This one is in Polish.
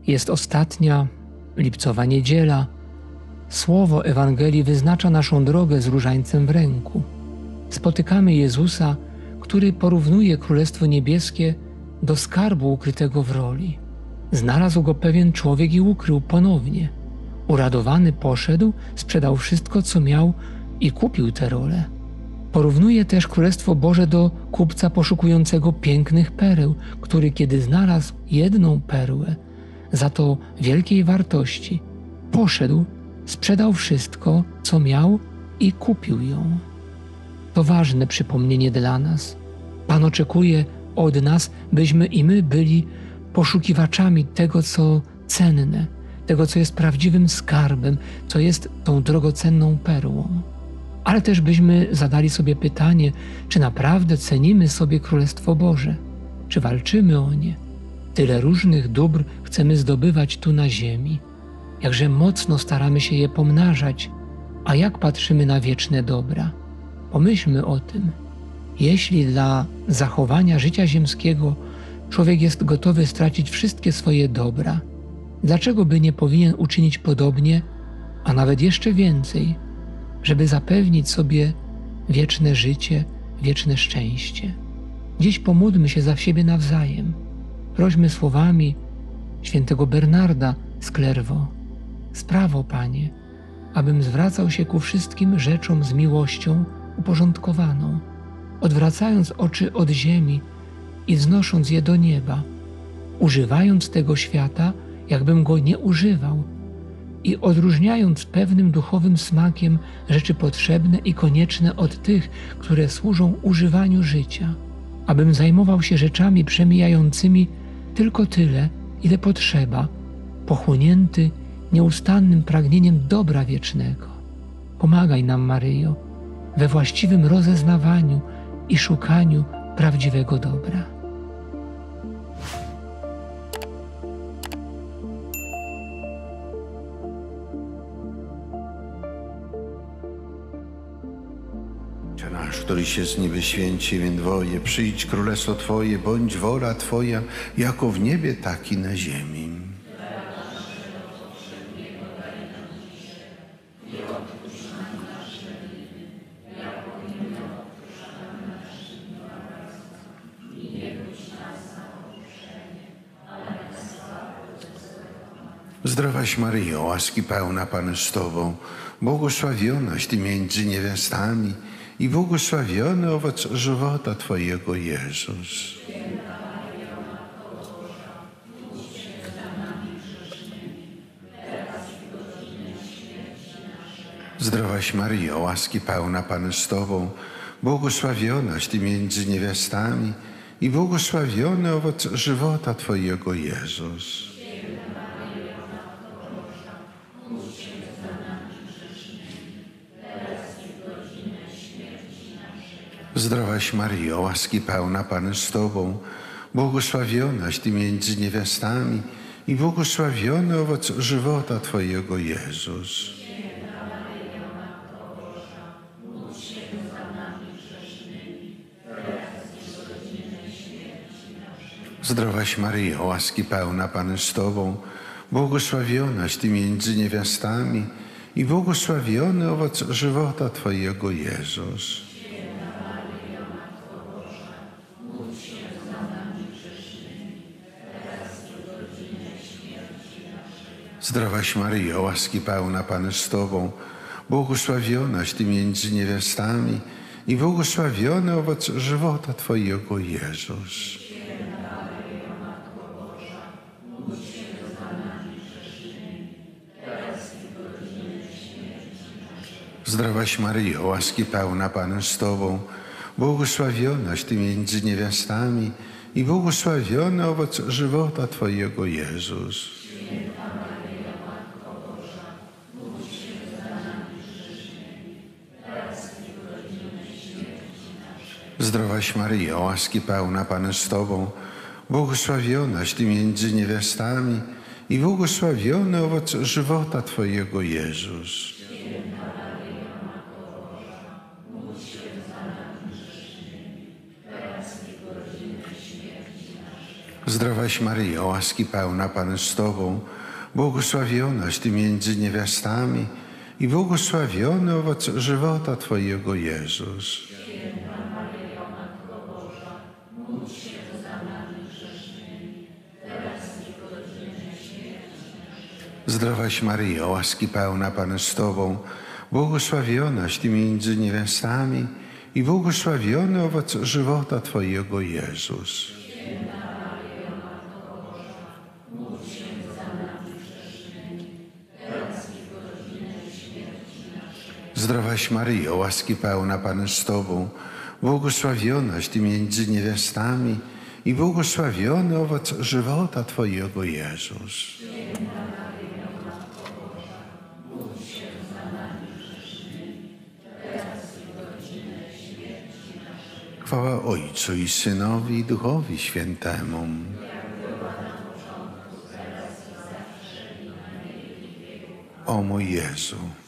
Jest ostatnia, lipcowa niedziela. Słowo Ewangelii wyznacza naszą drogę z różańcem w ręku. Spotykamy Jezusa, który porównuje Królestwo Niebieskie do skarbu ukrytego w roli. Znalazł go pewien człowiek i ukrył ponownie. Uradowany poszedł, sprzedał wszystko, co miał i kupił tę rolę. Porównuje też Królestwo Boże do kupca poszukującego pięknych pereł, który kiedy znalazł jedną perłę, za to wielkiej wartości, poszedł, sprzedał wszystko, co miał i kupił ją. To ważne przypomnienie dla nas. Pan oczekuje od nas, byśmy i my byli poszukiwaczami tego, co cenne, tego, co jest prawdziwym skarbem, co jest tą drogocenną perłą. Ale też byśmy zadali sobie pytanie, czy naprawdę cenimy sobie Królestwo Boże, czy walczymy o nie. Tyle różnych dóbr chcemy zdobywać tu na ziemi, jakże mocno staramy się je pomnażać, a jak patrzymy na wieczne dobra. Pomyślmy o tym. Jeśli dla zachowania życia ziemskiego człowiek jest gotowy stracić wszystkie swoje dobra, dlaczego by nie powinien uczynić podobnie, a nawet jeszcze więcej, żeby zapewnić sobie wieczne życie, wieczne szczęście? Dziś pomódlmy się za siebie nawzajem. Prośmy słowami świętego Bernarda z Clairvaux: sprawo, Panie, abym zwracał się ku wszystkim rzeczom z miłością uporządkowaną, odwracając oczy od ziemi i wznosząc je do nieba, używając tego świata, jakbym go nie używał, i odróżniając pewnym duchowym smakiem rzeczy potrzebne i konieczne od tych, które służą używaniu życia, abym zajmował się rzeczami przemijającymi tylko tyle, ile potrzeba, pochłonięty nieustannym pragnieniem dobra wiecznego. Pomagaj nam, Maryjo, we właściwym rozeznawaniu i szukaniu prawdziwego dobra. Ojcze nasz, który się z niby święci imię Twoje, przyjdź królestwo Twoje, bądź wola Twoja, jako w niebie, tak i na ziemi. Zdrowaś Maryjo, łaski pełna, Pan z Tobą, błogosławionaś Ty między niewiastami i błogosławiony owoc żywota Twojego, Jezus. Zdrowaś Maryjo, łaski pełna, Pan z Tobą, błogosławionaś Ty między niewiastami i błogosławiony owoc żywota Twojego, Jezus. Zdrowaś Maryjo, łaski pełna, Pan z Tobą, błogosławionaś Ty między niewiastami i błogosławiony owoc żywota Twojego, Jezus. Zdrowaś Maryjo, łaski pełna, Pan z Tobą, błogosławionaś Ty między niewiastami i błogosławiony owoc żywota Twojego, Jezus. Zdrowaś Maryjo, łaski pełna, Pan z Tobą, błogosławionaś Ty między niewiastami i błogosławiony owoc żywota Twojego, Jezus. Zdrowaś Maryjo, łaski pełna, Pan z Tobą, błogosławionaś Ty między niewiastami i błogosławiony owoc żywota Twojego, Jezus. Zdrowaś Maryjo, łaski pełna, Pan z Tobą, błogosławionaś Ty między niewiastami i błogosławiony owoc żywota Twojego, Jezus. Zdrowaś Maryjo, łaski pełna Pan z Tobą, błogosławionaś Ty między niewiastami i błogosławiony owoc żywota Twojego Jezus. Zdrowaś Maryjo, łaski pełna Pan z Tobą, błogosławionaś Ty między niewiastami i błogosławiony owoc żywota Twojego Jezus. Zdrowaś Maryjo, łaski pełna Pan z Tobą, błogosławionaś Ty między niewiastami i błogosławiony owoc żywota Twojego Jezus. Chwała Ojcu i Synowi i Duchowi Świętemu. O mój Jezu,